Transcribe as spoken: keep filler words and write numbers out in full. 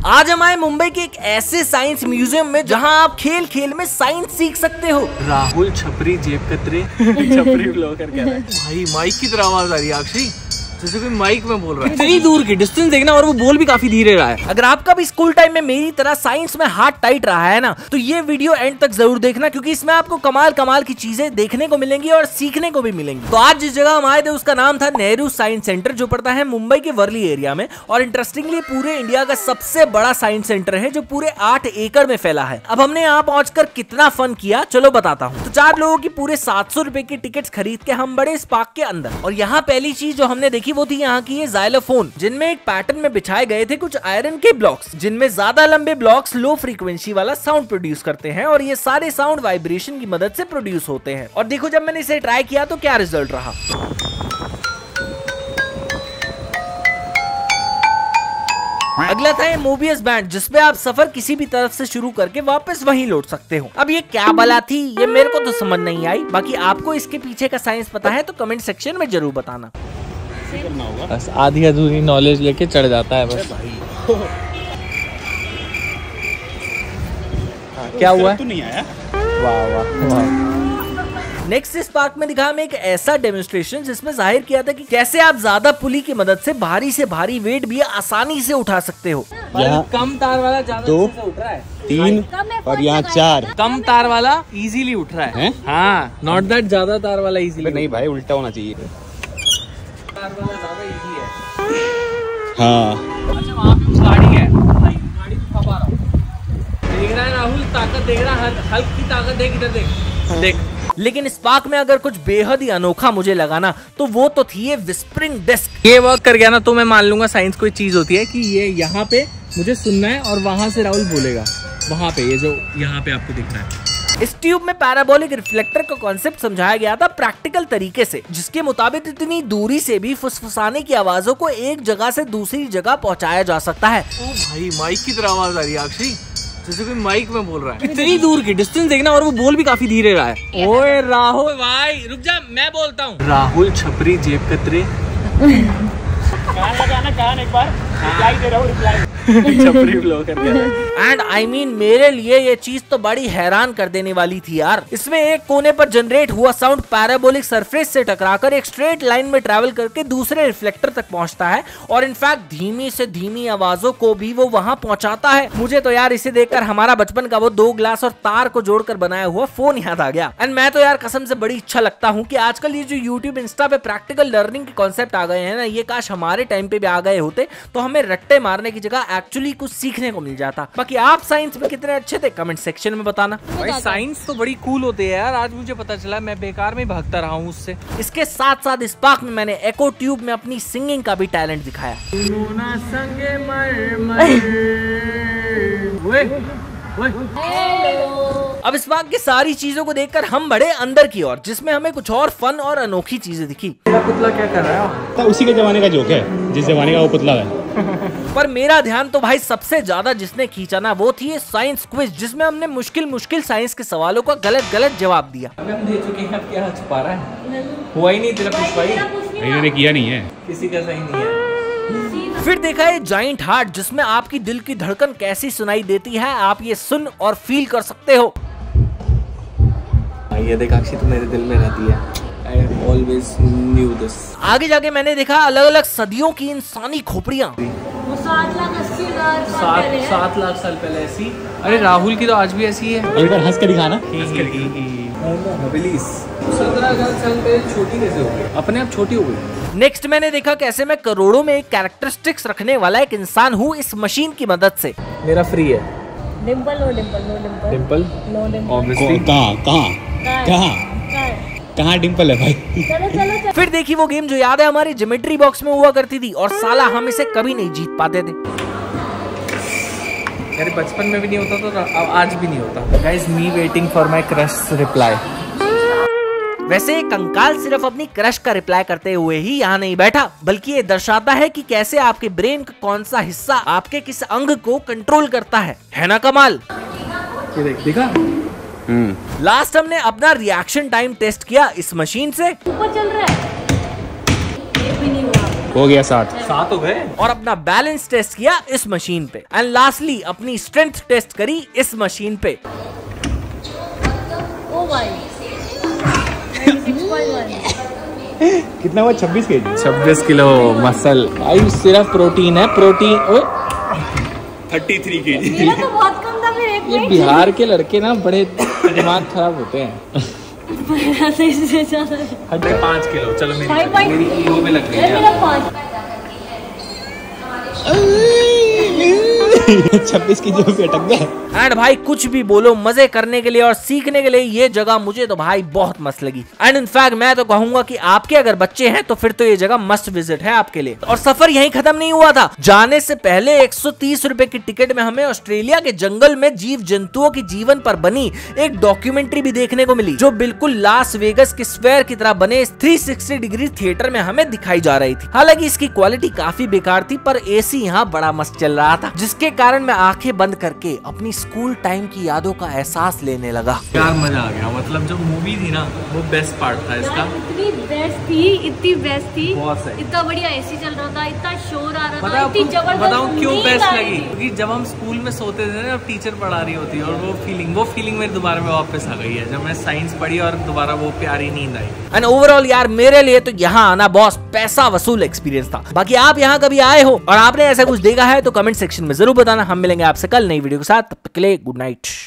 आज हम आए मुंबई के एक ऐसे साइंस म्यूजियम में जहां आप खेल खेल में साइंस सीख सकते हो। राहुल छपरी जेब कतरे छपरी ब्लॉगर कह रहा है। भाई माइक की तरह आवाज आ रही है अक्षय, जैसे कोई माइक में बोल रहा है। इतनी दूर की डिस्टेंस देखना, और वो बोल भी काफी धीरे रहा है। अगर आपका भी स्कूल टाइम में मेरी तरह साइंस में हाथ टाइट रहा है ना, तो ये वीडियो एंड तक जरूर देखना, क्योंकि इसमें आपको कमाल कमाल की चीजें देखने को मिलेंगी और सीखने को भी मिलेंगी। तो आज जिस जगह हम आए थे उसका नाम था नेहरू साइंस सेंटर, जो पड़ता है मुंबई के वर्ली एरिया में। और इंटरेस्टिंगली पूरे इंडिया का सबसे बड़ा साइंस सेंटर है, जो पूरे आठ एकड़ में फैला है। अब हमने यहाँ पहुंचकर कितना फन किया चलो बताता हूँ। तो चार लोगों की पूरे सात सौ रुपए की टिकट खरीद के हम बड़े इस पार्क के अंदर। और यहाँ पहली चीज जो हमने देखी वो थी यहाँ की ज़ाइलोफोन, जिनमें एक पैटर्न में बिछाए गए थे कुछ आयरन के ब्लॉक्स, जिनमें ज्यादा लंबे ब्लॉक्स लो फ्रीक्वेंसी वाला साउंड प्रोड्यूस करते हैं। और ये सारे साउंड वाइब्रेशन की मदद से प्रोड्यूस होते हैं। और देखो जब मैंने इसे ट्राई किया तो क्या रिजल्ट रहा। अगला था ये मोबियस बैंड, जिसपे आप सफर किसी भी तरफ से शुरू करके वापस वहीं लौट सकते हो। अब ये क्या बला थी ये मेरे को तो समझ नहीं आई। बाकी आपको इसके पीछे का साइंस पता है तो कमेंट सेक्शन में जरूर बताना। बस आधी अधूरी नॉलेज लेके चढ़ जाता है बस। हाँ, क्या हुआ? तो नहीं आया। वाह वाह वाह। नेक्स्ट इस पार्क में दिखा हमें एक ऐसा डेमोन्स्ट्रेशन जिसमें जाहिर किया था कि कैसे आप ज्यादा पुली की मदद से भारी से भारी वेट भी आसानी से उठा सकते हो। यहाँ कम तार वाला ज्यादा दो उठ रहा है, तीन और यहाँ चार। कम तार वाला इजीली उठ रहा है, है? हाँ, नॉट दैट ज्यादा तार वाला इजीली नहीं भाई, उल्टा होना चाहिए। तार वाला ज्यादा इजी है। हाँ अच्छा वहाँ पे गाड़ी है, गाड़ी तो खपा रहा हूँ। देख रहा है राहुल, ताकत देख रहा है, हल्क की ताकत देख, इधर देख देख। लेकिन इस पार्क में अगर कुछ बेहद ही अनोखा मुझे लगा ना, तो वो तो थी ये विस्परिंग डिस्क। ये वर्क कर गया ना तो मैं मान लूंगा साइंस कोई चीज होती है कि ये यहाँ पे मुझे सुनना है और वहां से राहुल बोलेगा वहां पे, ये जो यहाँ पे आपको दिख रहा है। इस ट्यूब में पैराबोलिक रिफ्लेक्टर का कॉन्सेप्ट समझाया गया था प्रैक्टिकल तरीके से, जिसके मुताबिक इतनी दूरी से भी फुसफुसाने की आवाजों को एक जगह से दूसरी जगह पहुंचाया जा सकता है। ओ भाई माइक की तरह आवाज आ रही है अक्षय, जैसे कोई माइक में बोल रहा है। इतनी दूर की डिस्टेंस देखना, और वो बोल भी काफी धीरे रहा है। ओए राहुल भाई रुक जा, मैं बोलता हूँ। राहुल छपरी जेब कतरे कान लगाना, कान एक बार रिप्लाई दे रहा हूँ, रिप्लाई छपरी ब्लॉगर एंड आई मीन मेरे लिए ये चीज तो बड़ी हैरान कर देने वाली थी यार। इसमें एक कोने पर जनरेट हुआ साउंड पैराबोलिक सरफेस से टकराकर एक स्ट्रेट लाइन में ट्रैवल करके दूसरे रिफ्लेक्टर तक पहुंचता है, और इनफैक्ट धीमी से धीमी आवाजों को भी वो वहां पहुंचाता है। मुझे तो यार इसे देखकर हमारा बचपन का वो दो ग्लास और तार को जोड़कर बनाया हुआ फोन याद आ गया। एंड मैं तो यार कसम से बड़ी इच्छा लगता हूँ कि आजकल ये जो यूट्यूब इंस्टा पे प्रैक्टिकल लर्निंग के कॉन्सेप्ट आ गए हैं ना, ये काश हमारे टाइम पे भी आ गए होते तो हमें रट्टे मारने की जगह एक्चुअली कुछ सीखने को मिल जाता। बाकी आप साइंस में कितने अच्छे थे कमेंट सेक्शन में बताना। भाई साइंस तो बड़ी कूल होती है यार, आज मुझे पता चला, मैं बेकार में भागता रहा हूँ उससे। इसके साथ साथ इस पार्क में मैंने एको ट्यूब में अपनी सिंगिंग का भी टैलेंट दिखाया। अब इस पार्क की सारी चीजों को देखकर हम बढ़े अंदर की ओर, जिसमें हमें कुछ और फन और अनोखी चीजें दिखी। मेरा पुतला क्या कर रहा है? तो उसी के जमाने का जोक है, जिस जमाने का वो पुतला है। पर मेरा ध्यान तो भाई सबसे ज्यादा जिसने खींचा ना, वो थी ये साइंस क्विज, जिसमें हमने मुश्किल मुश्किल साइंस के सवालों का गलत गलत जवाब दिया। अभी हम दे चुके हैं, अब क्या छुपा रहा है? हुआ ही नहीं तेरा कुछ भाई, मैंने किया नहीं है, किसी का सही नहीं है। फिर देखा ये जाइंट हार्ट, जिसमें आपकी दिल की धड़कन कैसी सुनाई देती है आप ये सुन और फील कर सकते हो। ये देख अक्षय, तो मेरे दिल में रहती है। I always knew this. आगे जाके मैंने देखा अलग अलग सदियों की इंसानी खोपड़ियाँ। सात लाख अस्सी हजार सात सात लाख साल पहले ऐसी। अरे राहुल की तो आज भी ऐसी है। एक बार हंस के दिखाना। सत्रह हजार साल पहले छोटी कैसे हो गई? अपने आप छोटी हो गई। नेक्स्ट मैंने देखा कैसे मैं करोड़ों में एक कैरेक्टरिस्टिक्स रखने वाला एक इंसान हूँ इस मशीन की मदद से। मेरा फ्री है। Dimple no dimple no dimple dimple no dimple obviously. कहाँ कहाँ कहाँ कहाँ डिम्पल है भाई? चलो चलो चलो। फिर देखी वो गेम जो याद है हमारी ज्योमेट्री बॉक्स में हुआ करती थी, और साला हम इसे कभी नहीं जीत पाते थे। यार बचपन में भी नहीं होता तो अब आज भी नहीं होता। Guys me waiting for my crush reply. वैसे कंकाल सिर्फ अपनी क्रश का रिप्लाई करते हुए ही यहाँ नहीं बैठा, बल्कि ये दर्शाता है कि कैसे आपके ब्रेन का कौन सा हिस्सा आपके किस अंग को कंट्रोल करता है। है ना कमाल? ये देख, देखा? लास्ट हमने अपना रिएक्शन टाइम टेस्ट किया इस मशीन से। ऊपर चल रहा है, ये भी नहीं हुआ। हो गया सात। सात हो गए। और अपना बैलेंस टेस्ट किया इस मशीन पे एंड लास्टली अपनी स्ट्रेंथ टेस्ट करी इस मशीन पे। ओ भाई सिक्स पॉइंट वन। कितना हुआ? छब्बीस के जी। छब्बीस किलो मसल भाई, सिर्फ प्रोटीन है, प्रोटीन। ओए थर्टी थ्री के जी। मेरा तो बहुत कम था फिर एक ये में। बिहार के लड़के ना बड़े दिमाग खराब होते हैं। मेरा सही से ज्यादा है। हटे पाँच किलो। चलो मेरी फाइव पॉइंट मेरी ईगो में लग गई ये मेरा पाँच। छब्बीस की जो से अटक गए। एंड भाई कुछ भी बोलो, मजे करने के लिए और सीखने के लिए ये जगह मुझे तो भाई बहुत मस्त लगी। एंड इनफैक्ट मैं तो कहूंगा कि आपके अगर बच्चे हैं तो फिर तो ये जगह मस्ट विजिट है आपके लिए। और सफर यहीं खत्म नहीं हुआ था। जाने से पहले एक सौ तीस रुपए की टिकट में हमें ऑस्ट्रेलिया के जंगल में जीव जंतुओं के जीवन पर बनी एक डॉक्यूमेंट्री भी देखने को मिली, जो बिल्कुल लास वेगस के स्क्वायर की तरह बने तीन सौ साठ डिग्री थिएटर में हमें दिखाई जा रही थी। हालांकि इसकी क्वालिटी काफी बेकार थी, पर एसी यहाँ बड़ा मस्त चल रहा था, जिसके कारण मैं आंखें बंद करके अपनी स्कूल टाइम की यादों का एहसास लेने लगा। यार मजा आ गया। मतलब जो मूवी थी ना वो बेस्ट पार्ट था इसका। यार इतनी बेस्ट थी, इतनी बेस्ट थी, बहुत सही। इतना बढ़िया एसी चल रहा था, इतना शोर आ रहा था, बताओ इतनी जबरदस्त बताओ क्यों नींद बेस्ट आ रही लगी? थी। क्योंकि जब हम स्कूल में सोते थे ना, टीचर पढ़ा रही होती और वो फीलिंग वो फीलिंग मेरे दोबारा में वापस आ गई है, जब मैं साइंस पढ़ी और दोबारा वो प्यारी नींद आई। एंड ओवरऑल यार मेरे लिए तो यहाँ आना बॉस पैसा वसूल एक्सपीरियंस था। बाकी आप यहाँ कभी आए हो और आपने ऐसा कुछ देखा है तो कमेंट सेक्शन में जरूर बताना। हम मिलेंगे आपसे कल नई वीडियो के साथ, तब तक के लिए गुड नाइट।